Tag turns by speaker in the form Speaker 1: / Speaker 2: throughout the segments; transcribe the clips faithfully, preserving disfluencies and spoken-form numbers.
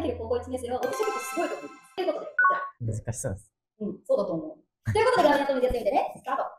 Speaker 1: いる高校いちねん生は私は結構すごいと思います。ということで、こちら。
Speaker 2: 難しそうです。
Speaker 1: うん、そうだと思う。ということで、グラビアと水やってみてね。スタート。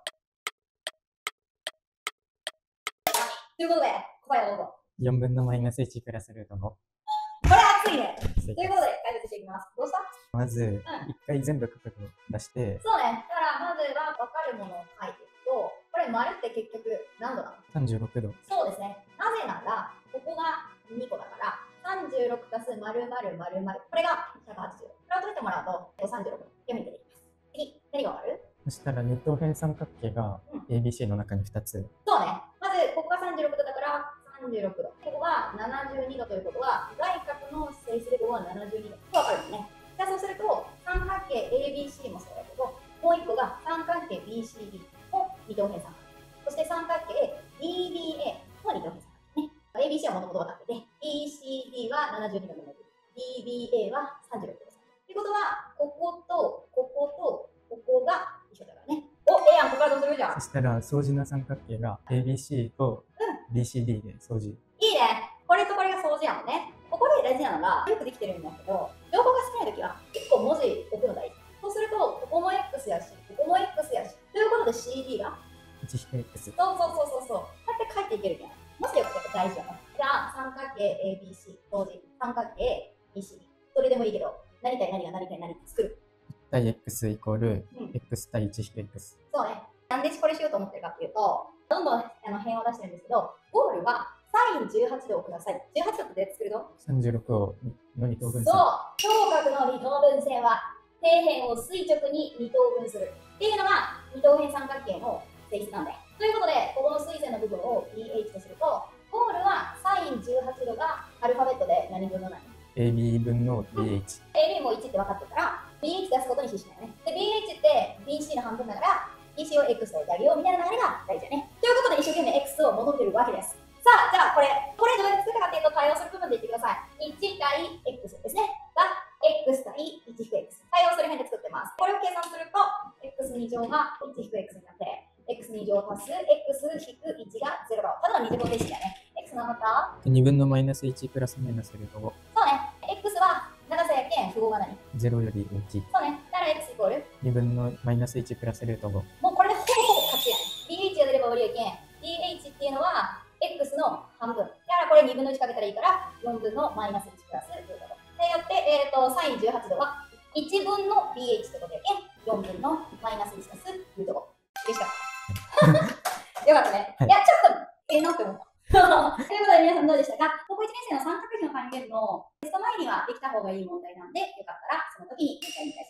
Speaker 1: ということで、答えをどうぞ。
Speaker 2: よんぶんのマイナスいちプラスルートご。
Speaker 1: これ熱いね。ということで、解説していきます。どうした？
Speaker 2: まず、
Speaker 1: うん、
Speaker 2: 一回全部角度出して、
Speaker 1: そうね。だから、まずは分かるものを書いていくと、これ、丸って結局何度なの？
Speaker 2: さんじゅうろくど。
Speaker 1: そうですね。なぜなら、ここがにこだから、さんじゅうろくたす丸々丸々。これがひゃくはちじゅう。これを取ってもらうと、さんじゅうろく読み出てきます。次、何が分かる？
Speaker 2: そしたら二等辺三角形が エービーシー の中にふたつ。
Speaker 1: そうね。まず、ここがさんじゅうろくどだから、さんじゅうろくど。ここがななじゅうにどということは、外角の整数でここはななじゅうにど。わかるよね。じゃあそうすると、三角形 エービーシー もそうだけど、もういっこが三角形 ビーシーディー も二等辺三角形。そして三角形 ディービーエー も二等辺三角形ね。エービーシー はもともと分かってて、ビーシーディー はななじゅうにどでも ディービーエー はさんじゅうろくどです。ということは、こことこことここが一緒だからね。お、ええやん、ここからどうするじゃん。
Speaker 2: そしたら相似な三角形が エービーシー と ビーシーディー で相似。
Speaker 1: いいね。これとこれが相似なのね。ここで大事なのが、よくできてるんだけど、情報が少ないときは結構文字置くの大事。そうすると、ここも X やし、ここも X やし。ということで シーディー が
Speaker 2: いち X。
Speaker 1: そうそうそうそうそう。こうやって書いていけるじゃん。文字力って大事よね。じゃあ、三角形 エービーシー 同時、三角形 ビーシーディー。どれでもいいけど、何対何が何対何作る。
Speaker 2: 対 X イコール、
Speaker 1: うん、
Speaker 2: X 対 いち X。
Speaker 1: そうね。なんでこれしようと思ってるかっていうと、どんどんあの辺を出してるんですけど、ゴールはサインじゅうはちどをください。じゅうはちどって作るの？
Speaker 2: さんじゅうろくをの二等分
Speaker 1: そう、頂角の二等分線は底辺を垂直に二等分するっていうのが二等辺三角形の性質なんだよ。ということで、ここの垂線の部分を ビーエイチ とすると、ゴールはサインじゅうはちどがアルファベットで何分の何？
Speaker 2: エービー 分の ビーエイチ。
Speaker 1: エービー もいちって分かってるから、ビーエイチ 出すことに必死だよね。で、ビーエイチ って ビーシー の半分だから、ビーシー を X と置いてあげようみたいな流れが大事だね。ということで、一生懸命 X を戻ってるわけです。さあ、じゃあこれ、これどうやって作ったかっていうと、対応する部分で言ってください。いち対 X ですね。が、X 対 いち引く X。対応する辺で作ってます。これを計算すると、エックスに 乗が いち引く X になって、エックスに 乗足す X 引くいちがゼロだ。ただの二次方程式だね。X の方
Speaker 2: にぶんのマイナスいちプラスマイナスルートご。
Speaker 1: そうね。X は長さやけん、符号が何？
Speaker 2: ゼロより大きい。
Speaker 1: そうね。だから X イコール
Speaker 2: にぶんのマイナスいちプラスルートご。
Speaker 1: もうこれでほぼほぼ勝ちやね。ビーエイチ が出れば悪いけん。ビーエイチ っていうのは X の半分。だからこれにぶんのいちかけたらいいから、よんぶんのマイナスいちプラスルートご。でよって、えーと、サインじゅうはちどはいちぶんの ビーエイチ ってことやけん、よんぶんのマイナスいち足すルートご。でした。よかったね。
Speaker 2: はい、
Speaker 1: いや、ちょっと、ええなって思った。ということで皆さんどうでしたか？高校いちねん生の三角比の還元のテスト前にはできた方がいい問題なんで、よかったらその時にもう一回見たい